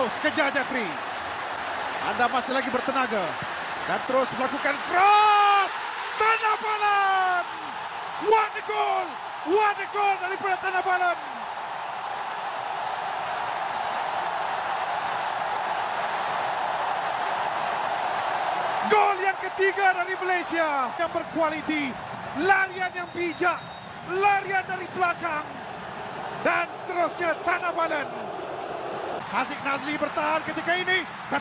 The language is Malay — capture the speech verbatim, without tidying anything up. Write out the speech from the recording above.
Terus kejar Jeffrey. Anda masih lagi bertenaga. Dan terus melakukan cross. Tanah Balan. What a goal. What a goal daripada Tanah Balan. Gol yang ketiga dari Malaysia yang berkualiti, larian yang bijak, larian dari belakang, dan seterusnya Tanah Balan. Haziq Nazli bertahan ketika ini.